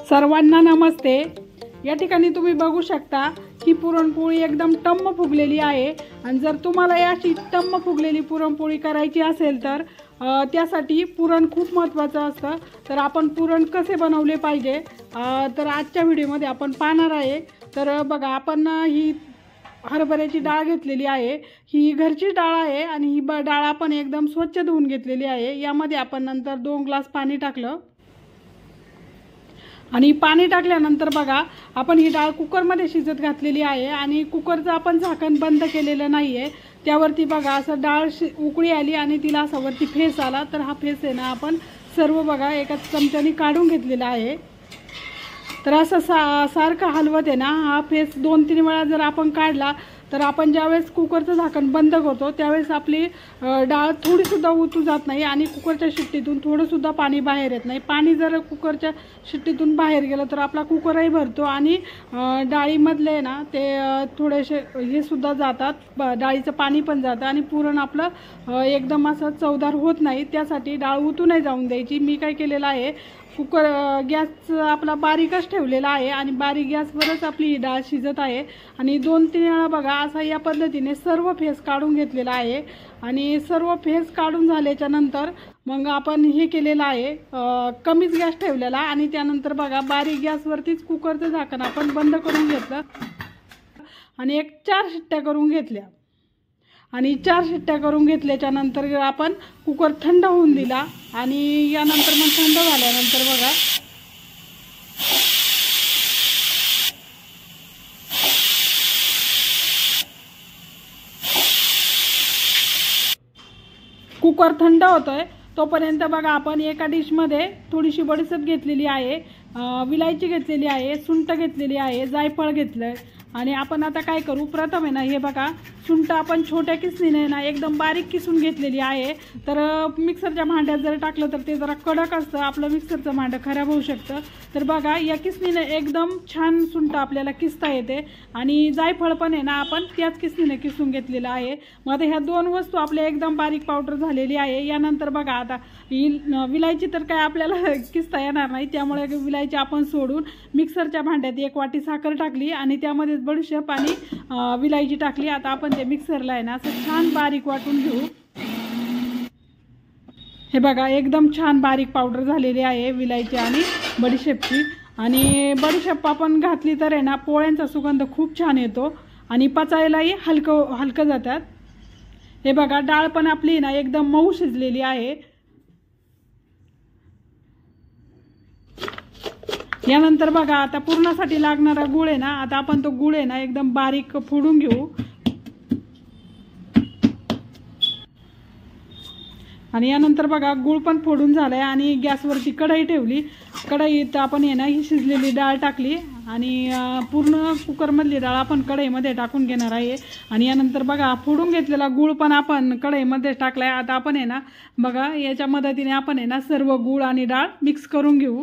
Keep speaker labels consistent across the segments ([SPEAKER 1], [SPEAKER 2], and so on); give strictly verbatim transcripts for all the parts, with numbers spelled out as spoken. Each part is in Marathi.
[SPEAKER 1] सर्वांना नमस्ते। या ठिकाणी तुम्ही बघू शकता ही पुरणपोळी एकदम टम्म फुगलेली आहे आणि जर तुम्हाला अशी टम्म फुगलेली पुरणपोळी करायची असेल तर त्यासाठी पुरण खूप महत्त्वाचं असतं। तर आपण पुरण कसे बनवले पाहिजे तर आजच्या व्हिडिओमध्ये आपण पाहणार आहे। तर बघा, आपण ही हरभऱ्याची डाळ घेतलेली आहे, ही घरची डाळ आहे आणि ही डाळ आपण एकदम स्वच्छ धुवून घेतलेली आहे। यामध्ये आपण नंतर दोन ग्लास पाणी टाकलं आणि पाणी टाकल्यानंतर बघा, आपण ही डाळ कुकरमध्ये शिजत घातलेली आहे आणि कुकरचं आपण झाकण बंद केलेलं नाही आहे। त्यावरती बघा असं डाळ उकळी आली आणि तिला असा वरती फेस आला, तर हा फेस आहे ना आपण सर्व बघा एका चमच्याने काढून घेतलेला आहे। तर असं सा सारखं हलवत आहे ना, हा फेस दोन तीन वेळा जर आपण काढला तर आपण ज्यावेळेस कुकरचं झाकण बंद करतो त्यावेळेस आपली डाळ थोडीसुद्धा उतू जात नाही आणि कुकरच्या शिट्टीतून थोडंसुद्धा पाणी बाहेर येत नाही। पाणी जर कुकरच्या शिट्टीतून बाहेर गेलं तर आपला कुकरही भरतो आणि डाळीमधले ना ते थोडेसे हे सुद्धा जातात, डाळीचं पाणी पण जातं आणि पुरण आपलं एकदम असं चवदार होत नाही। त्यासाठी डाळ उतू नाही जाऊन द्यायची। मी काय केलेलं आहे, कुकर गॅस आपला बारीकच ठेवलेला आहे आणि बारीक गॅसवरच आपली ही डाळ शिजत आहे आणि दोन तीन वेळा बघा असा या पद्धतीने सर्व फेस काढून घेतलेला आहे आणि सर्व फेस काढून झाल्याच्या नंतर मग आपण हे केलेलं आहे, कमीच गॅस ठेवलेला आणि त्यानंतर बघा बारीक गॅसवरतीच कुकरचं झाकण आपण बंद करून घेतलं आणि एक चार शिट्ट्या करून घेतल्या आणि चार शिट्ट्या करून घेतल्याच्या नंतर आपण कुकर थंड होऊन दिला आणि यानंतर मग थंड झाल्यानंतर बघा कुकर थंड होतोय तोपर्यंत बघा आपण एका डिशमध्ये थोडीशी बडीशेप घेतलेली आहे, विलायची घेतलेली आहे, सुंठ घेतलेली आहे, जायफळ घेतलंय आणि आपण आता काय करू, प्रथम आहे ना हे बघा सुंठ आपण छोट्या किसणीने ना एकदम बारीक किसून घेतलेली आहे। तर मिक्सरच्या भांड्यात जर टाकलं तर ते जरा कडक असतं, आपलं मिक्सरचं भांडं खराब होऊ शकतं। तर बघा या किसणीने एकदम छान सुंठ आपल्याला किसता येते आणि जायफळ पण आहे ना आपण त्याच किसणीने किसून घेतलेलं आहे। मग आता ह्या दोन वस्तू आपल्या एकदम बारीक पावडर झालेली आहे। यानंतर बघा आता विलायची तर काय आपल्याला किसता येणार नाही, त्यामुळे विलायची आपण सोडून मिक्सरच्या भांड्यात एक वाटी साखर टाकली आणि त्यामध्ये बडीशेप आणि विलायची टाकली। आता आपण ते मिक्सरला आहे ना असं छान बारीक वाटून घेऊ। हे बघा एकदम छान बारीक पावडर झालेली आहे विलायची आणि बडीशेपची आणि बडीशेप आपण घातली तर आहे ना पोळ्यांचा सुगंध खूप छान येतो आणि पचायलाही हलकं हलकं जातात। हे बघा डाळ पण आपली ना एकदम मऊ शिजलेली आहे। यानंतर बघा आता पुरणासाठी लागणारा गुळ आहे ना, आता आपण तो गुळ आहे ना एकदम बारीक फोडून घेऊ आणि यानंतर बघा गुळ पण फोडून झालाय आणि गॅसवरती कढई ठेवली। कढईत आपण आहे ना ही शिजलेली डाळ टाकली आणि पूर्ण कुकरमधली डाळ आपण कढईमध्ये टाकून घेणार आहे आणि यानंतर बघा फोडून घेतलेला गुळ पण आपण कढईमध्ये टाकलाय। आता आपण आहे ना बघा याच्या मदतीने आपण आहे ना सर्व गुळ आणि डाळ मिक्स करून घेऊ,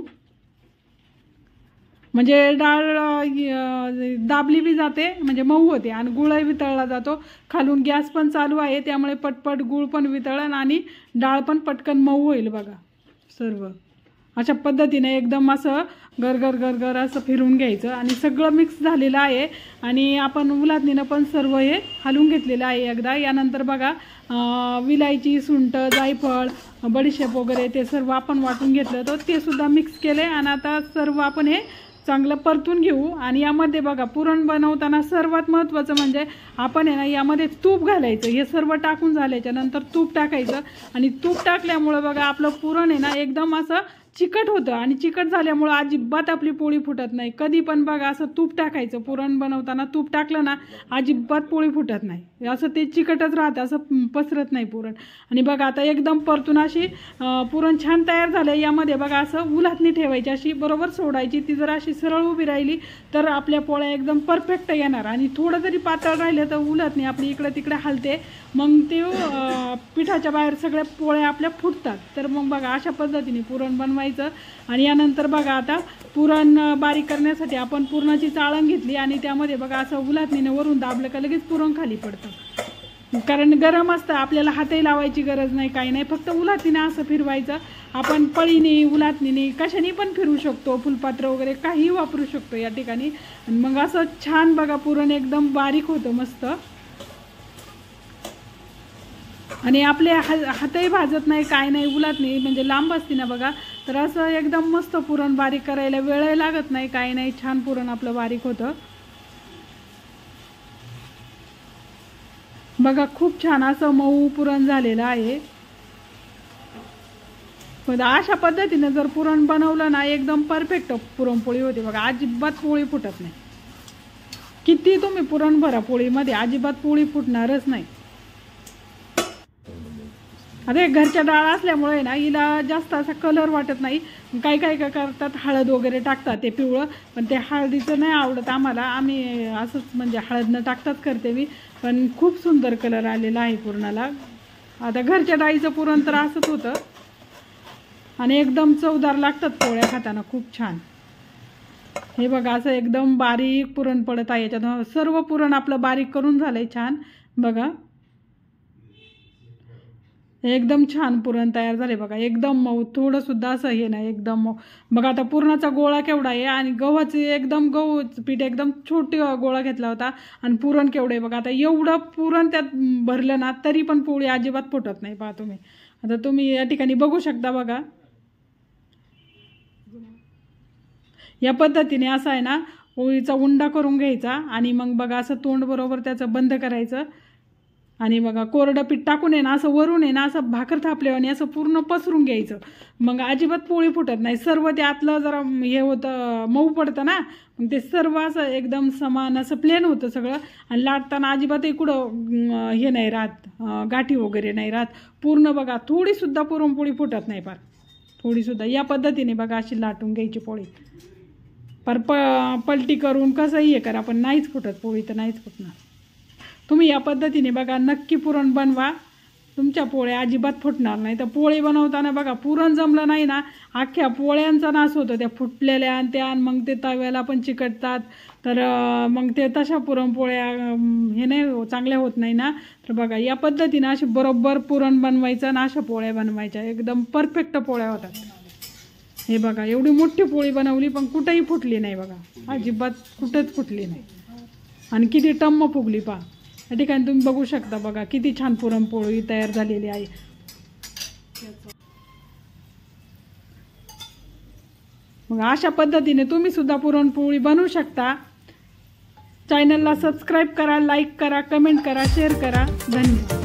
[SPEAKER 1] म्हणजे डाळ दाबली बी जाते म्हणजे मऊ होते आणि गुळही वितळला जातो। खालून गॅस पण चालू आहे त्यामुळे पटपट गुळ पण वितळण आणि डाळ पण पटकन मऊ होईल। बघा सर्व अशा पद्धतीने एकदम असं गरगर गरगर असं फिरून घ्यायचं आणि सगळं मिक्स झालेलं आहे आणि आपण उलातनीनं पण सर्व हे हलवून घेतलेलं आहे एकदा। यानंतर बघा विलायची, सुंठ, जायफळ, बडीशेप वगैरे ते सर्व आपण वाटून घेतलं तर ते सुद्धा मिक्स केले आणि आता सर्व आपण हे चांगलं परतून घेऊ आणि यामध्ये बघा पुरण बनवताना सर्वात महत्त्वाचं म्हणजे आपण आहे ना यामध्ये तूप घालायचं। हे सर्व टाकून झाल्याच्या नंतर तूप टाकायचं आणि तूप टाकल्यामुळे बघा आपलं पुरण आहे ना एकदम असं चिकट होतं आणि चिकट झाल्यामुळं अजिबात आपली पोळी फुटत नाही। कधी पण बघा असं तूप टाकायचं, पुरण बनवताना तूप टाकलं ना अजिबात पोळी फुटत नाही, असं ते चिकटच राहतं, असं पसरत नाही पुरण। आणि बघा आता एकदम परतून अशी पुरण छान तयार झाले। यामध्ये बघा असं उलातणी ठेवायची, अशी बरोबर सोडायची, ती जर अशी सरळ उभी राहिली तर आपल्या पोळ्या एकदम परफेक्ट येणार आणि थोडं जरी पातळ राहिलं तर उलातणी आपली इकडे तिकडे हलते, मग ते पिठाच्या बाहेर सगळ्या पोळ्या आपल्या फुटतात। तर मग बघा अशा पद्धतीने पुरण बनवायचं आणि यानंतर बघा आता पुरण बारीक करण्यासाठी आपण पुरणाची चाळण घेतली आणि त्यामध्ये बघा असं उलातणीने वरून दाबलं का लगेच पुरण खाली पडतं। कारण गरम असतं, आपल्याला हातही लावायची गरज नाही, काही नाही, फक्त उलातनीने असं फिरवायचं. आपण पळीने उलातनीने कशाने पण फिरू शकतो, फुलपात्र वगैरे काही वापरू शकतो या ठिकाणी. आणि मग असं छान बघा पुरण एकदम बारीक होतं मस्त. आणि आपले हा हातही भाजत नाही, काय नाही, उलातनी म्हणजे लांब असते ना बघा, तर असं एकदम मस्त पुरण बारीक करायला वेळही लागत नाही, काही नाही, छान पुरण आपलं बारीक होतं बघा. खूप छान असं मऊ पुरण झालेलं आहे. अशा पद्धतीने जर पुरण बनवलं ना एकदम परफेक्ट पुरणपोळी होते बघा, अजिबात पोळी फुटत नाही. किती तुम्ही पुरण भरा पोळीमध्ये, अजिबात पोळी फुटणारच नाही. अरे घरच्या डाळ असल्यामुळे ना हिला जास्त असा कलर वाटत नाही. काही काही काय करतात हळद वगैरे टाकतात ते पिवळं, पण ते हळदीचं नाही आवडत आम्हाला, आम्ही असंच म्हणजे हळद न टाकताच करते मी. पण खूप सुंदर कलर आलेला आहे पुरणाला. आता घरच्या डाळीचं पुरण तर असंच होतं आणि एकदम चवदार लागतात पोळ्या खाताना, खूप छान. हे बघा असं एकदम बारीक पुरण पडत आहे याच्यात, सर्व पुरण आपलं बारीक करून झालंय छान बघा. एकदम छान पुरण तयार झाले बघा, एकदम मऊ, थोडं सुद्धा असं हे नाही, एकदम मऊ बघा. आता पुरणाचा गोळा केवढा आहे आणि गव्हाचे एकदम गहू पीठ एकदम छोटे गोळा घेतला होता आणि पुरण केवढं आहे बघा. आता एवढं पुरण त्यात भरलं ना तरी पण पोळी अजिबात फुटत नाही पहा तुम्ही. आता तुम्ही या ठिकाणी बघू शकता बघा. या पद्धतीने असं आहे ना पोळीचा उंडा करून घ्यायचा आणि मग बघा असं तोंड बरोबर त्याचं बंद करायचं आणि बघा कोरडं पीठ टाकून आहे ना असं वरून आहे ना असं भाकर थापल्यावर आणि असं पूर्ण पसरून घ्यायचं. मग अजिबात पोळी फुटत नाही. सर्व ते आतलं जरा हे होतं मऊ पडतं ना, मग ते सर्व असं एकदम समान असं प्लेन होतं सगळं आणि लाटताना अजिबातही कुठं हे नाही राहत, गाठी वगैरे नाही राहत. पूर्ण बघा थोडीसुद्धा पुरणपोळी फुटत नाही पार, थोडीसुद्धा. या पद्धतीने बघा अशी लाटून घ्यायची पोळी, पर प पलटी करून कसंही हे करा पण नाहीच फुटत पोळी, तर नाहीच फुटणार. तुम्ही या पद्धतीने बघा नक्की पुरण बनवा, तुमच्या पोळ्या अजिबात फुटणार नाही. तर पोळी बनवताना बघा पुरण जमलं नाही ना अख्ख्या पोळ्यांचा नाश होतो, त्या फुटलेल्या आणि त्या मग ते तव्याला पण चिकटतात, तर मग ते तशा पुरणपोळ्या हे नाही चांगल्या होत नाही ना. तर बघा या पद्धतीनं अशी बरोबर पुरण बनवायचं ना, अशा पोळ्या बनवायच्या एकदम परफेक्ट पोळ्या होतात. हे बघा एवढी मोठी पोळी बनवली पण कुठेही फुटली नाही बघा, अजिबात कुठंच फुटली नाही आणि किती टम्म फुगली पहा. या ठिकाणी तुम्ही बघू शकता बघा किती छान पुरणपोळी तयार झालेली आहे. मग अशा पद्धतीने तुम्ही सुद्धा पुरणपोळी बनवू शकता. चॅनलला सबस्क्राईब करा, लाईक करा, कमेंट करा, शेअर करा. धन्यवाद.